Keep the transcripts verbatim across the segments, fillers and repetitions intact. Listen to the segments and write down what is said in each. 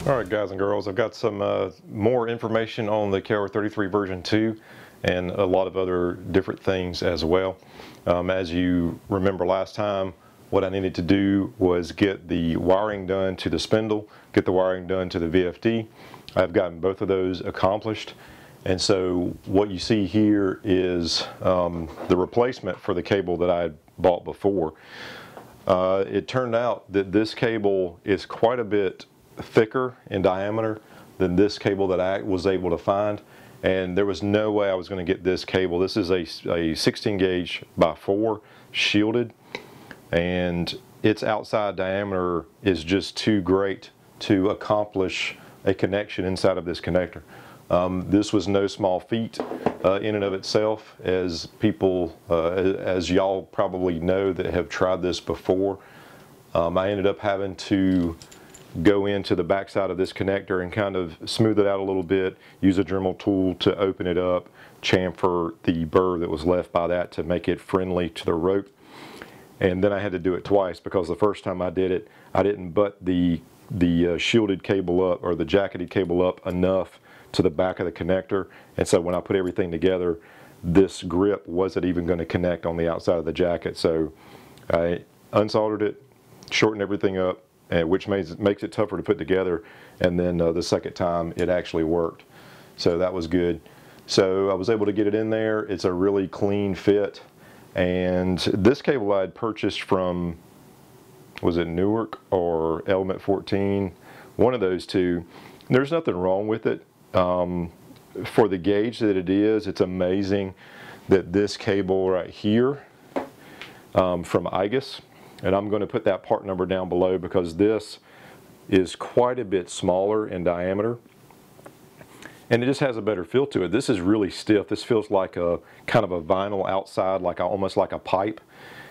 All right, guys and girls, I've got some uh, more information on the K R thirty-three version two and a lot of other different things as well. Um, as you remember last time, what I needed to do was get the wiring done to the spindle, get the wiring done to the V F D. I've gotten both of those accomplished. And so what you see here is um, the replacement for the cable that I had bought before. Uh, it turned out that this cable is quite a bit thicker in diameter than this cable that I was able to find, and there was no way I was going to get this cable. This is a, a sixteen gauge by four shielded, and its outside diameter is just too great to accomplish a connection inside of this connector. Um, this was no small feat uh, in and of itself, as people, uh, as y'all probably know that have tried this before. Um, I ended up having to go into the backside of this connector and kind of smooth it out a little bit, use a Dremel tool to open it up, chamfer the burr that was left by that to make it friendly to the rope. And then I had to do it twice, because the first time I did it, I didn't butt the, the uh, shielded cable up, or the jacketed cable up enough to the back of the connector. And so when I put everything together, this grip wasn't even going to connect on the outside of the jacket. So I unsoldered it, shortened everything up, and which makes it, makes it tougher to put together, and then uh, the second time it actually worked. So that was good. So I was able to get it in there. It's a really clean fit, and this cable I had purchased from, was it Newark or Element fourteen? One of those two. There's nothing wrong with it. Um, for the gauge that it is, it's amazing that this cable right here um, from IGUS, and I'm going to put that part number down below because this is quite a bit smaller in diameter, and it just has a better feel to it. This is really stiff. This feels like a kind of a vinyl outside, like a, almost like a pipe.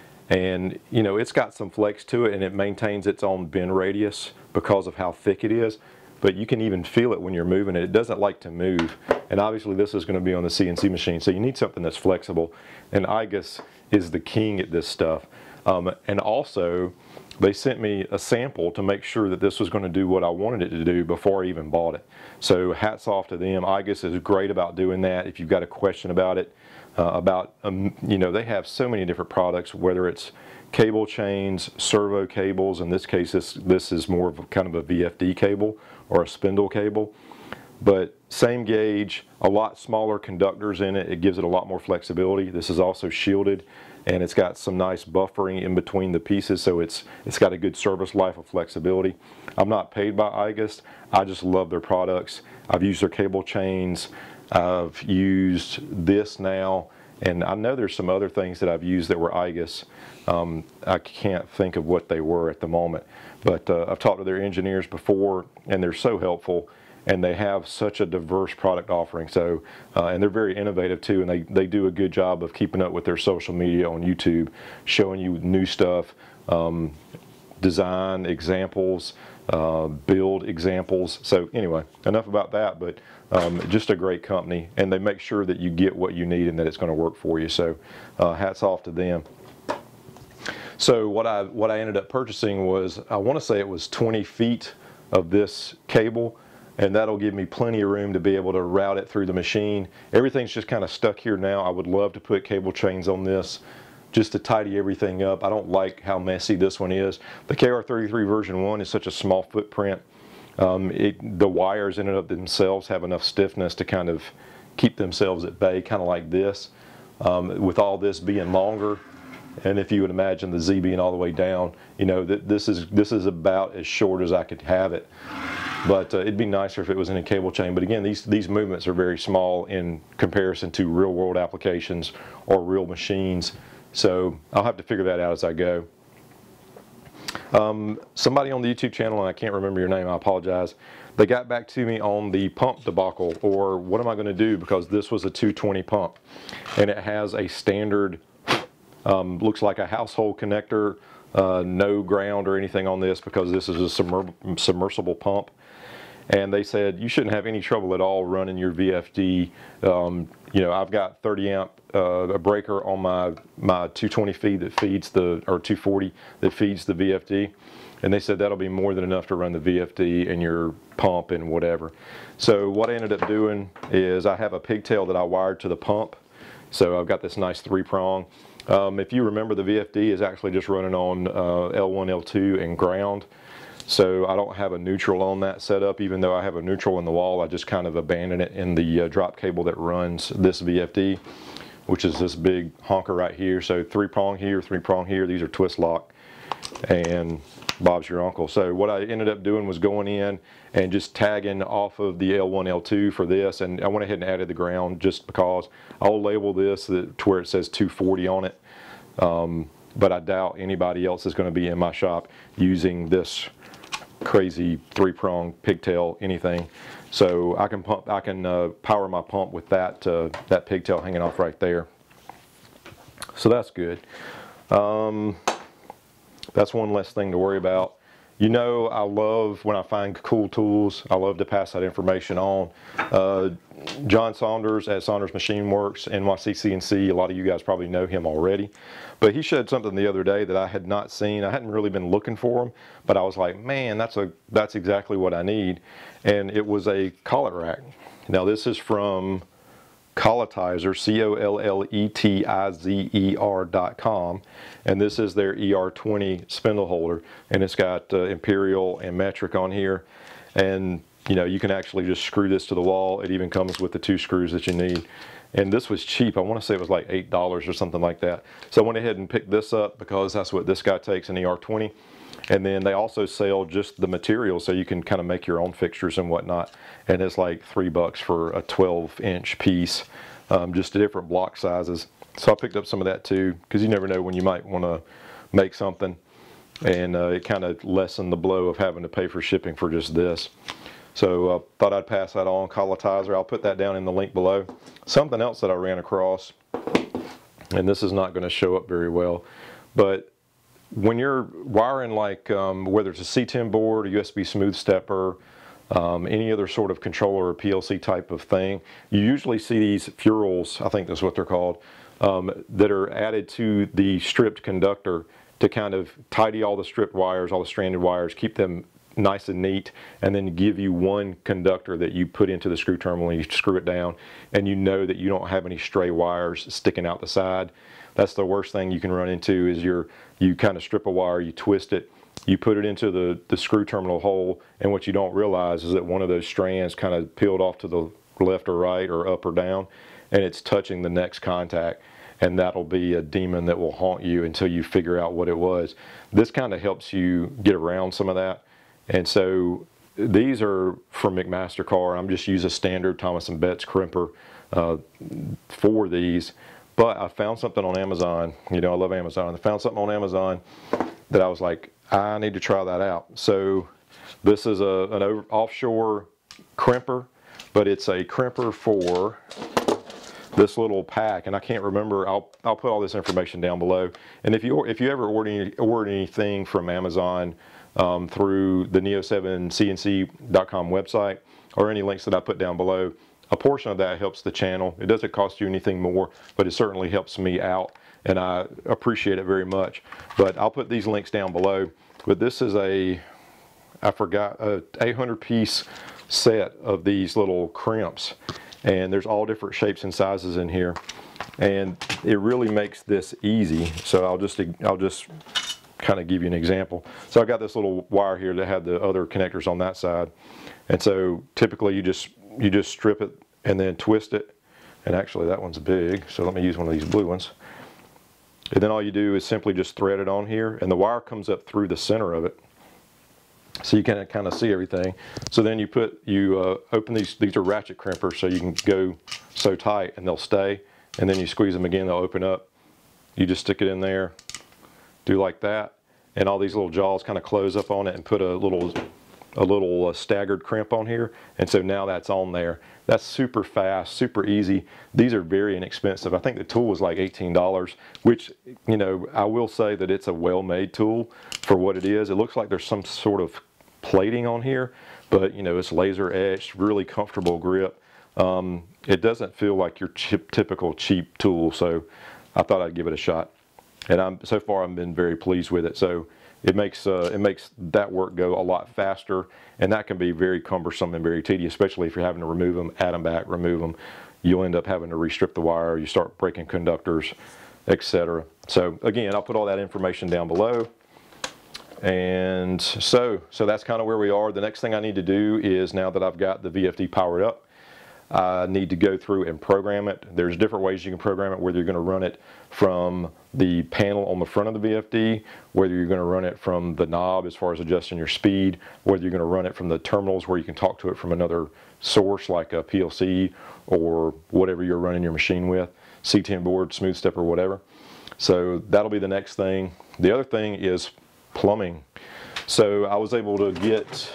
And you know, it's got some flex to it, and it maintains its own bend radius because of how thick it is. But you can even feel it when you're moving it. It doesn't like to move. And obviously this is going to be on the C N C machine, so you need something that's flexible. And IGUS is the king at this stuff. Um, and also, they sent me a sample to make sure that this was going to do what I wanted it to do before I even bought it. So hats off to them. IGUS is great about doing that. If you've got a question about it, uh, about, um, you know, they have so many different products, whether it's cable chains, servo cables. In this case, this, this is more of a kind of a V F D cable or a spindle cable. But same gauge, a lot smaller conductors in it. It gives it a lot more flexibility. This is also shielded, and it's got some nice buffering in between the pieces, so it's it's got a good service life of flexibility. I'm not paid by IGUS. I just love their products. I've used their cable chains. I've used this now, and I know there's some other things that I've used that were IGUS. Um, I can't think of what they were at the moment, but uh, I've talked to their engineers before, and they're so helpful. And they have such a diverse product offering. So, uh, and they're very innovative too, and they, they do a good job of keeping up with their social media on YouTube, showing you new stuff, um, design examples, uh, build examples. So anyway, enough about that, but um, just a great company, and they make sure that you get what you need and that it's going to work for you. So uh, hats off to them. So what I, what I ended up purchasing was, I want to say it was twenty feet of this cable. And that'll give me plenty of room to be able to route it through the machine. Everything's just kind of stuck here now. I would love to put cable chains on this just to tidy everything up. I don't like how messy this one is. The K R thirty-three version one is such a small footprint. Um, it, the wires in and of themselves have enough stiffness to kind of keep themselves at bay, kind of like this. Um, with all this being longer, and if you would imagine the Z being all the way down, you know, th this is this is about as short as I could have it. But uh, it'd be nicer if it was in a cable chain. But again, these, these movements are very small in comparison to real world applications or real machines. So I'll have to figure that out as I go. Um, somebody on the YouTube channel, and I can't remember your name, I apologize, they got back to me on the pump debacle, or what am I going to do, because this was a two twenty pump. And it has a standard, um, looks like a household connector, uh, no ground or anything on this, because this is a submer submersible pump. And they said you shouldn't have any trouble at all running your V F D. Um, you know, I've got thirty amp uh, a breaker on my my two twenty feed that feeds the, or two forty that feeds the V F D, And they said that'll be more than enough to run the V F D and your pump and whatever. So what I ended up doing is I have a pigtail that I wired to the pump. So I've got this nice three prong. Um, if you remember, the V F D is actually just running on uh, L one, L two and ground. So I don't have a neutral on that setup. Even though I have a neutral in the wall, I just kind of abandon it in the uh, drop cable that runs this V F D, which is this big honker right here. So three prong here, three prong here. These are twist lock, and Bob's your uncle. So what I ended up doing was going in and just tagging off of the L one, L two for this, and I went ahead and added the ground just because. I'll label this to where it says two forty on it, um, but I doubt anybody else is going to be in my shop using this crazy three prong pigtail anything. So I can pump, I can uh, power my pump with that uh, that pigtail hanging off right there. So that's good. Um, That's one less thing to worry about. You know, I love when I find cool tools, I love to pass that information on. Uh, John Saunders at Saunders Machine Works, N Y C C N C, a lot of you guys probably know him already. But he showed something the other day that I had not seen. I hadn't really been looking for them, but I was like, man, that's, a, that's exactly what I need. And it was a collet rack. Now this is from Colletizer, C O L L E T I Z E R dot com, and this is their E R twenty spindle holder, and it's got uh, imperial and metric on here, and you know, you can actually just screw this to the wall. It even comes with the two screws that you need, and this was cheap. I want to say it was like eight dollars or something like that. So I went ahead and picked this up because that's what this guy takes, an E R twenty. And then they also sell just the material, so you can kind of make your own fixtures and whatnot. And it's like three bucks for a twelve inch piece, um, just different block sizes. So I picked up some of that too, because you never know when you might want to make something. And uh, it kind of lessened the blow of having to pay for shipping for just this. So I uh, thought I'd pass that on. Colletizer, I'll put that down in the link below. Something else that I ran across, and this is not going to show up very well, but when you're wiring, like um, whether it's a C ten board, a U S B smooth stepper, um, any other sort of controller or P L C type of thing, you usually see these ferrules, I think that's what they're called, um, that are added to the stripped conductor to kind of tidy all the stripped wires, all the stranded wires, keep them nice and neat, and then give you one conductor that you put into the screw terminal and you screw it down, and you know that you don't have any stray wires sticking out the side. That's the worst thing you can run into, is you're, you kind of strip a wire, you twist it, you put it into the, the screw terminal hole, and what you don't realize is that one of those strands kind of peeled off to the left or right or up or down, and it's touching the next contact, and that'll be a demon that will haunt you until you figure out what it was. This kind of helps you get around some of that. And so these are from McMaster-Carr. I'm just using a standard Thomas and Betts crimper uh, for these. But I found something on Amazon. You know, I love Amazon. I found something on Amazon that I was like, I need to try that out. So this is a, an over, offshore crimper, but it's a crimper for this little pack, and I can't remember. I'll, I'll put all this information down below. And if you, if you ever order, any, order anything from Amazon um, through the Neo seven C N C dot com website, or any links that I put down below, a portion of that helps the channel. It doesn't cost you anything more, but it certainly helps me out, and I appreciate it very much. But I'll put these links down below. But this is a, I forgot, a eight hundred piece set of these little crimps, and there's all different shapes and sizes in here, and it really makes this easy. So I'll just, I'll just kind of give you an example. So I got this little wire here that had the other connectors on that side, and so typically you just you just strip it and then twist it, and actually that one's big, so let me use one of these blue ones. And then all you do is simply just thread it on here, and the wire comes up through the center of it, so you can kind of see everything. So then you put you uh, open these. These are ratchet crimpers, so you can go so tight and they'll stay, and then you squeeze them again, they'll open up. You just stick it in there, do like that, and all these little jaws kind of close up on it, and put a little a little uh, staggered crimp on here, and so now that's on there. That's super fast, super easy. These are very inexpensive. I think the tool was like eighteen dollars, which, you know, I will say that it's a well-made tool for what it is. It looks like there's some sort of plating on here, but you know, it's laser etched, really comfortable grip. Um, it doesn't feel like your chip, typical cheap tool, so I thought I'd give it a shot. And I'm so far I've been very pleased with it. So it makes uh, it makes that work go a lot faster, and that can be very cumbersome and very tedious, especially if you're having to remove them, add them back, remove them. You'll end up having to restrip the wire. You start breaking conductors, et cetera. So again, I'll put all that information down below. And so, so that's kind of where we are. The next thing I need to do is, now that I've got the V F D powered up, I need to go through and program it. There's different ways you can program it, whether you're going to run it from the panel on the front of the V F D, whether you're going to run it from the knob as far as adjusting your speed, whether you're going to run it from the terminals where you can talk to it from another source like a P L C or whatever you're running your machine with, C ten board, Smooth Step, or whatever. So that'll be the next thing. The other thing is plumbing. So I was able to get,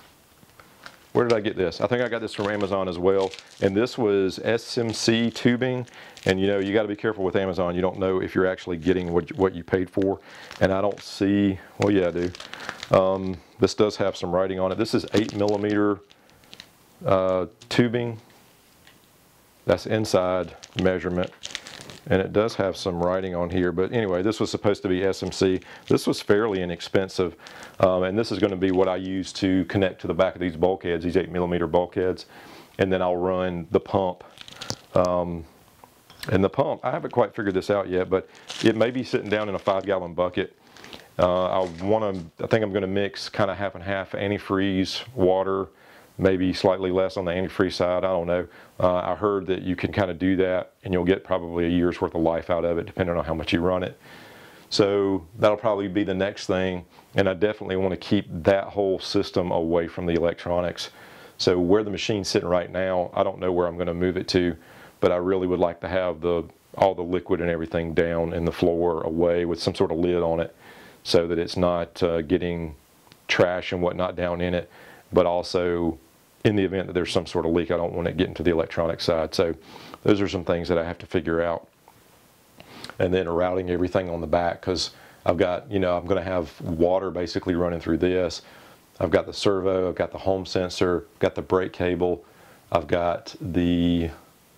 where did I get this? I think I got this from Amazon as well. And this was S M C tubing. And you know, you got to be careful with Amazon. You don't know if you're actually getting what you, what you paid for. And I don't see, well, yeah, I do. Um, this does have some writing on it. This is eight millimeter uh, tubing. That's inside measurement. And it does have some writing on here, but anyway, this was supposed to be S M C. This was fairly inexpensive, um, and this is going to be what I use to connect to the back of these bulkheads, these eight millimeter bulkheads, and then I'll run the pump. Um, and the pump, I haven't quite figured this out yet, but it may be sitting down in a five gallon bucket. Uh, I want to, I think I'm going to mix kind of half and half antifreeze, water, maybe slightly less on the antifreeze side, I don't know. Uh, I heard that you can kind of do that and you'll get probably a year's worth of life out of it depending on how much you run it. So that'll probably be the next thing, and I definitely want to keep that whole system away from the electronics. So where the machine's sitting right now, I don't know where I'm going to move it to, but I really would like to have the all the liquid and everything down in the floor away with some sort of lid on it so that it's not uh, getting trash and whatnot down in it, but also in the event that there's some sort of leak, I don't want it getting to the electronic side. So those are some things that I have to figure out. And then routing everything on the back, because I've got, you know, I'm going to have water basically running through this. I've got the servo, I've got the home sensor, I've got the brake cable, I've got the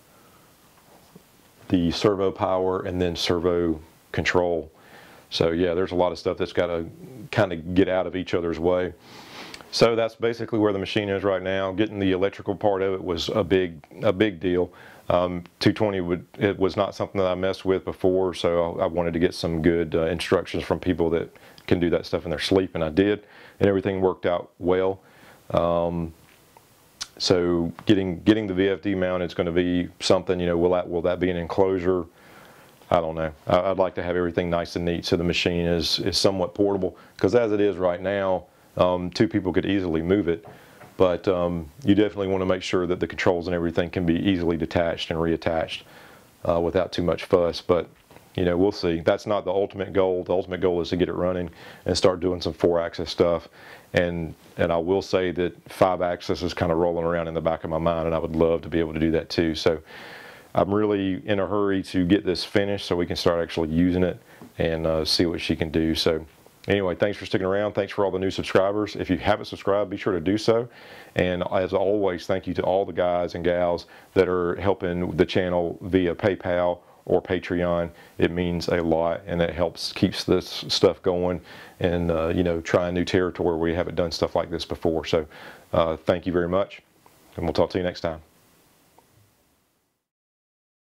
the servo power, and then servo control. So yeah, there's a lot of stuff that's got to kind of get out of each other's way. So that's basically where the machine is right now. Getting the electrical part of it was a big, a big deal. Um, two twenty would, it was not something that I messed with before, so I, I wanted to get some good uh, instructions from people that can do that stuff in their sleep, and I did, and everything worked out well. Um, so getting getting the V F D mounted is going to be something. You know, will that will that be an enclosure? I don't know. I, I'd like to have everything nice and neat so the machine is is somewhat portable. Because as it is right now, Um, two people could easily move it, but um, you definitely want to make sure that the controls and everything can be easily detached and reattached uh, without too much fuss. But you know, we'll see. That's not the ultimate goal. The ultimate goal is to get it running and start doing some four-axis stuff. And and I will say that five-axis is kind of rolling around in the back of my mind, and I would love to be able to do that too. So I'm really in a hurry to get this finished so we can start actually using it and uh, see what she can do. So anyway, thanks for sticking around. Thanks for all the new subscribers. If you haven't subscribed, be sure to do so. And as always, thank you to all the guys and gals that are helping the channel via PayPal or Patreon. It means a lot, and it helps keeps this stuff going and uh, you know, trying new territory where we haven't done stuff like this before. So uh, thank you very much, and we'll talk to you next time.